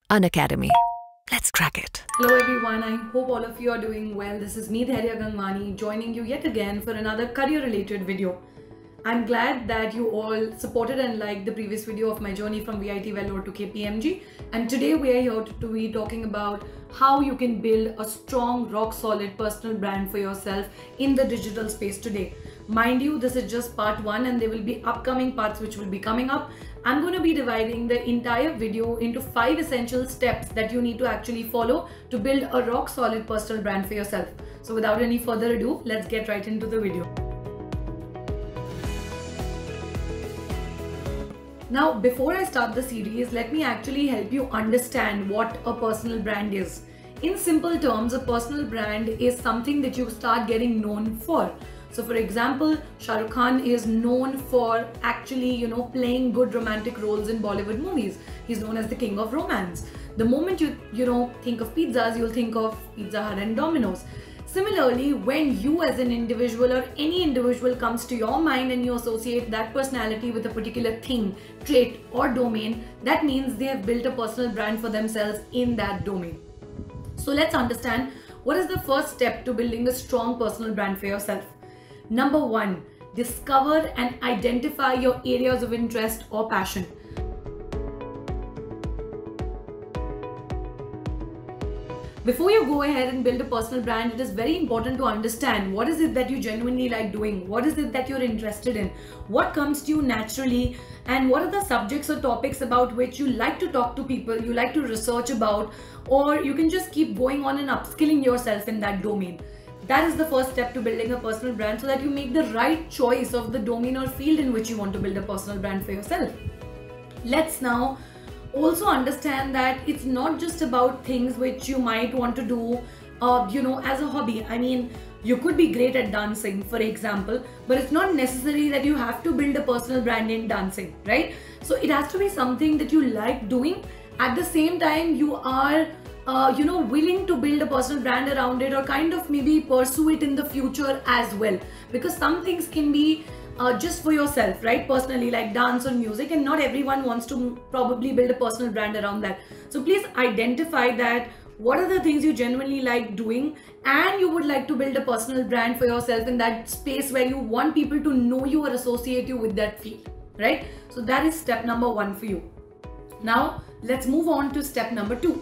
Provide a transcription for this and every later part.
Unacademy. Let's crack it. Hello everyone, I hope all of you are doing well. This is me Dhairya Gangwani joining you yet again for another career related video. I'm glad that you all supported and liked the previous video of my journey from VIT Vellore to KPMG, and today we are here to be talking about how you can build a strong, rock solid personal brand for yourself in the digital space today. Mind you, this is just part 1 and there will be upcoming parts which will be coming up. I'm going to be dividing the entire video into 5 essential steps that you need to actually follow to build a rock solid personal brand for yourself. So without any further ado, let's get right into the video. Now, before I start the series, let me actually help you understand what a personal brand is. In simple terms, a personal brand is something that you start getting known for. So for example, Shah Rukh Khan is known for actually, playing good romantic roles in Bollywood movies. He's known as the king of romance. The moment you think of pizzas, you'll think of Pizza Hut and Domino's. Similarly, when you as an individual or any individual comes to your mind and you associate that personality with a particular thing, trait or domain, that means they have built a personal brand for themselves in that domain. So let's understand what is the first step to building a strong personal brand for yourself. Number 1, discover and identify your areas of interest or passion. Before you go ahead and build a personal brand, it is very important to understand what is it that you genuinely like doing, what is it that you're interested in, what comes to you naturally, and what are the subjects or topics about which you like to talk to people, you like to research about, or you can just keep going on and upskilling yourself in that domain. That is the first step to building a personal brand so that you make the right choice of the domain or field in which you want to build a personal brand for yourself. Let's now also understand that it's not just about things which you might want to do, as a hobby. I mean, you could be great at dancing, for example, but it's not necessary that you have to build a personal brand in dancing, right? So it has to be something that you like doing. At the same time, you are willing to build a personal brand around it or kind of maybe pursue it in the future as well. Because some things can be just for yourself, right? Personally, like dance or music, and not everyone wants to probably build a personal brand around that. So please identify that what are the things you genuinely like doing and you would like to build a personal brand for yourself in that space where you want people to know you or associate you with that field, right? So that is step number 1 for you. Now let's move on to step number 2.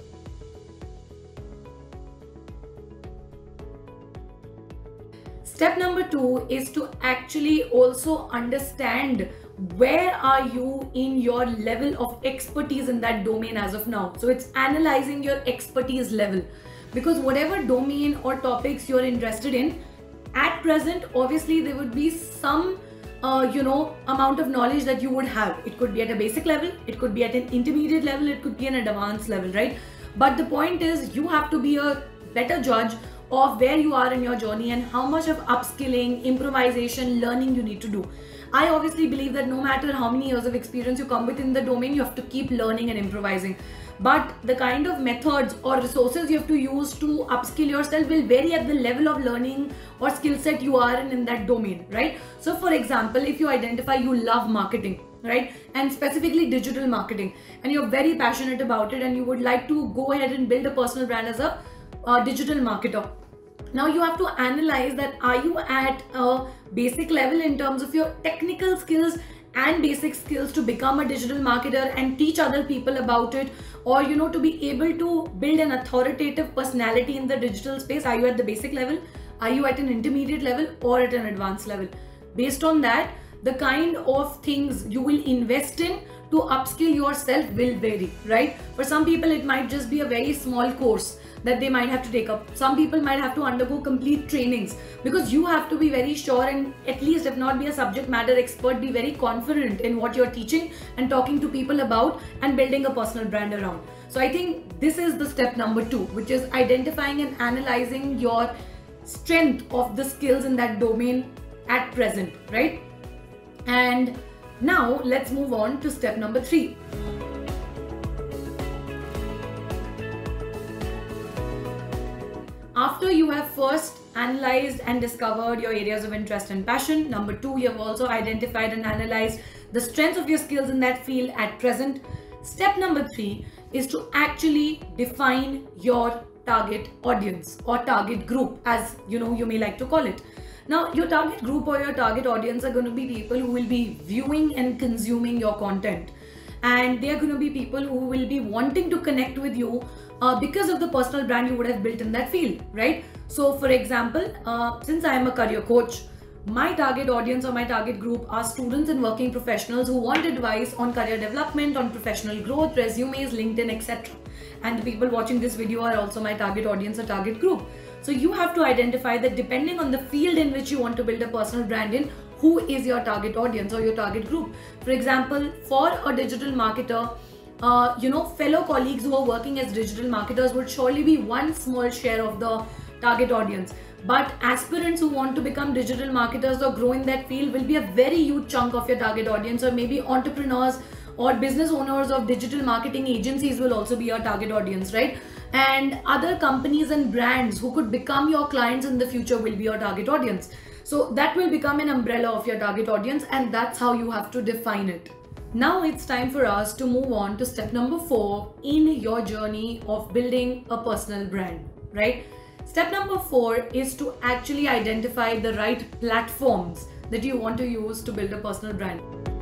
Step number 2 is to actually also understand where are you in your level of expertise in that domain as of now. So it's analyzing your expertise level, because whatever domain or topics you're interested in at present, obviously there would be some amount of knowledge that you would have. It could be at a basic level, it could be at an intermediate level, it could be an advanced level, right? But the point is you have to be a better judge of where you are in your journey and how much of upskilling, improvisation, learning you need to do. I obviously believe that no matter how many years of experience you come with in the domain, you have to keep learning and improvising. But the kind of methods or resources you have to use to upskill yourself will vary at the level of learning or skill set you are in that domain, right? So for example, if you identify you love marketing, right, and specifically digital marketing, and you're very passionate about it and you would like to go ahead and build a personal brand as a digital marketer. Now you have to analyze that are you at a basic level in terms of your technical skills and basic skills to become a digital marketer and teach other people about it, or to be able to build an authoritative personality in the digital space. Are you at the basic level? Are you at an intermediate level or at an advanced level? Based on that, the kind of things you will invest in to upskill yourself will vary, right? For some people it might just be a very small course that they might have to take up. Some people might have to undergo complete trainings, because you have to be very sure and at least, if not be a subject matter expert, be very confident in what you're teaching and talking to people about and building a personal brand around. So I think this is the step number 2, which is identifying and analyzing your strength of the skills in that domain at present, right? And now let's move on to step number 3. After you have first analyzed and discovered your areas of interest and passion, number 2, you have also identified and analyzed the strengths of your skills in that field at present. Step number 3 is to actually define your target audience or target group, as you know, you may like to call it. Now, your target group or your target audience are going to be people who will be viewing and consuming your content. And they are going to be people who will be wanting to connect with you because of the personal brand you would have built in that field, right? So, for example, since I am a career coach, my target audience or my target group are students and working professionals who want advice on career development, on professional growth, resumes, LinkedIn, etc. And the people watching this video are also my target audience or target group. So you have to identify that depending on the field in which you want to build a personal brand in, who is your target audience or your target group. For example, for a digital marketer, fellow colleagues who are working as digital marketers would surely be one small share of the target audience. But aspirants who want to become digital marketers or grow in that field will be a very huge chunk of your target audience, or maybe entrepreneurs or business owners of digital marketing agencies will also be your target audience, right? And other companies and brands who could become your clients in the future will be your target audience. So that will become an umbrella of your target audience, and that's how you have to define it. Now it's time for us to move on to step number 4 in your journey of building a personal brand, right? Step number 4 is to actually identify the right platforms that you want to use to build a personal brand.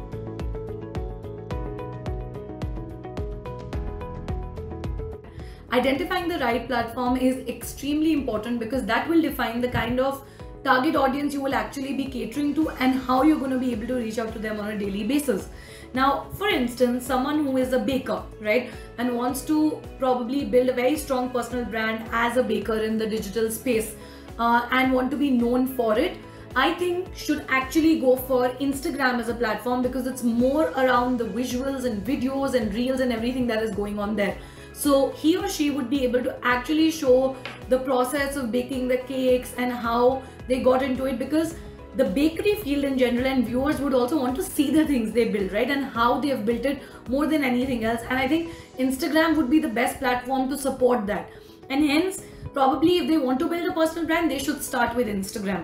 Identifying the right platform is extremely important because that will define the kind of target audience you will actually be catering to and how you're going to be able to reach out to them on a daily basis. Now, for instance, someone who is a baker, right, and wants to probably build a very strong personal brand as a baker in the digital space and want to be known for it, I think should actually go for Instagram as a platform because it's more around the visuals and videos and reels and everything that is going on there. So he or she would be able to actually show the process of baking the cakes and how they got into it, because the bakery field in general and viewers would also want to see the things they build, right, and how they have built it more than anything else. And I think Instagram would be the best platform to support that. And hence, probably if they want to build a personal brand, they should start with Instagram.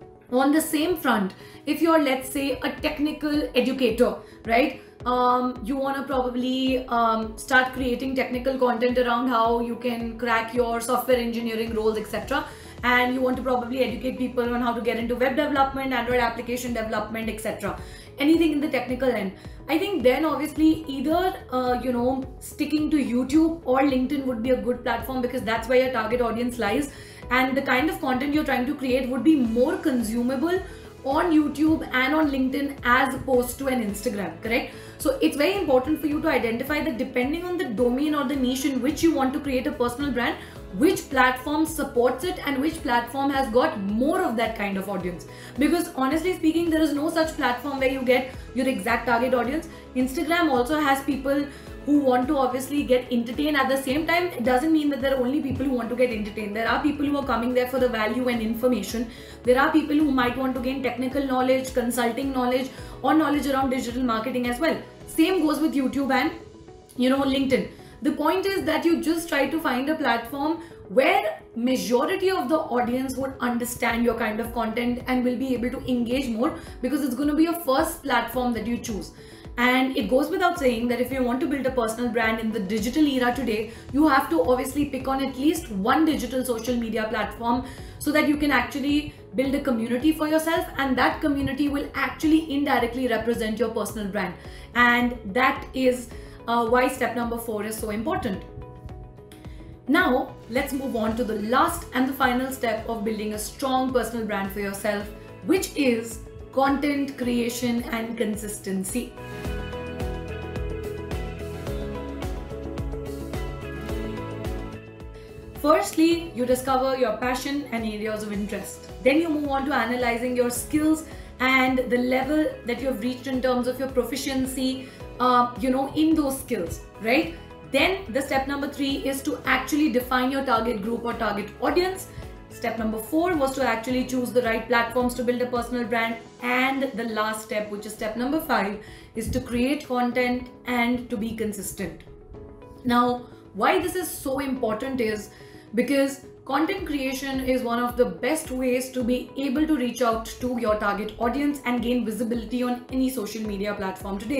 On the same front, if you're, let's say, a technical educator, right, you want to probably start creating technical content around how you can crack your software engineering roles, etc. And you want to probably educate people on how to get into web development, Android application development, etc. Anything in the technical end. I think then obviously either, sticking to YouTube or LinkedIn would be a good platform because that's where your target audience lies. And the kind of content you're trying to create would be more consumable on YouTube and on LinkedIn as opposed to an Instagram, correct? So it's very important for you to identify that depending on the domain or the niche in which you want to create a personal brand, which platform supports it and which platform has got more of that kind of audience. Because honestly speaking, there is no such platform where you get your exact target audience. Instagram also has people who want to obviously get entertained. At the same time, it doesn't mean that there are only people who want to get entertained. There are people who are coming there for the value and information. There are people who might want to gain technical knowledge, consulting knowledge, or knowledge around digital marketing as well. Same goes with YouTube and LinkedIn. The point is that you just try to find a platform where majority of the audience would understand your kind of content and will be able to engage more, because it's going to be your first platform that you choose. And it goes without saying that if you want to build a personal brand in the digital era today, you have to obviously pick on at least one digital social media platform so that you can actually build a community for yourself, and that community will actually indirectly represent your personal brand. And that is why step number 4 is so important. Now, let's move on to the last and the final step of building a strong personal brand for yourself, which is content creation and consistency. Firstly, you discover your passion and areas of interest. Then you move on to analyzing your skills and the level that you have reached in terms of your proficiency, in those skills, right? Then the step number 3 is to actually define your target group or target audience. Step number 4 was to actually choose the right platforms to build a personal brand. And the last step, which is step number 5, is to create content and to be consistent. Now, why this is so important is because content creation is one of the best ways to be able to reach out to your target audience and gain visibility on any social media platform today.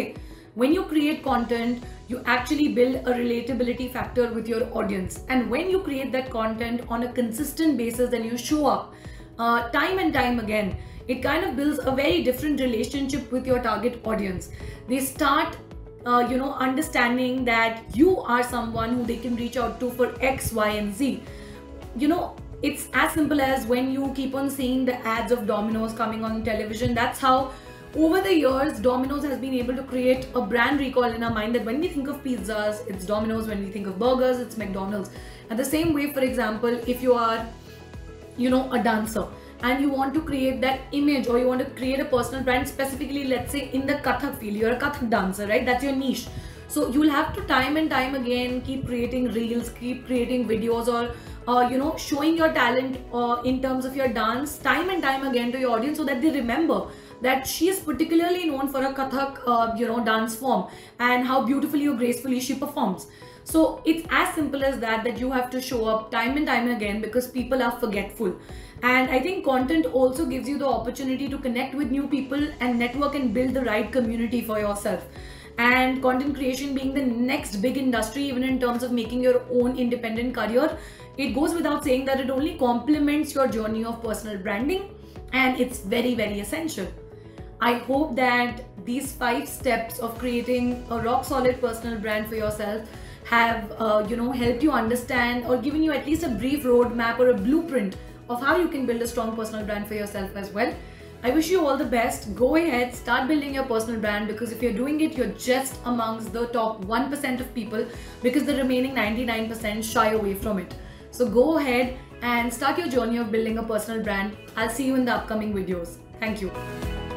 When you create content, you actually build a relatability factor with your audience. And when you create that content on a consistent basis and you show up time and time again, it kind of builds a very different relationship with your target audience. They start understanding that you are someone who they can reach out to for X, Y, and Z. It's as simple as when you keep on seeing the ads of Domino's coming on television. That's how over the years Domino's has been able to create a brand recall in our mind, that when we think of pizzas, it's Domino's. When we think of burgers, it's McDonald's. And the same way, for example, if you are a dancer and you want to create that image, or you want to create a personal brand, specifically let's say in the Kathak field, you're a Kathak dancer, right? That's your niche. So you'll have to time and time again keep creating reels, keep creating videos, or showing your talent in terms of your dance time and time again to your audience, so that they remember that she is particularly known for a Kathak dance form, and how beautifully or gracefully she performs. So it's as simple as that you have to show up time and time again, because people are forgetful. And I think content also gives you the opportunity to connect with new people and network and build the right community for yourself. And content creation being the next big industry, even in terms of making your own independent career, it goes without saying that it only complements your journey of personal branding, and it's very, very essential. I hope that these 5 steps of creating a rock solid personal brand for yourself have helped you understand, or given you at least a brief roadmap or a blueprint of how you can build a strong personal brand for yourself as well. I wish you all the best. Go ahead, start building your personal brand, because if you're doing it, you're just amongst the top 1% of people, because the remaining 99% shy away from it. So go ahead and start your journey of building a personal brand. I'll see you in the upcoming videos. Thank you.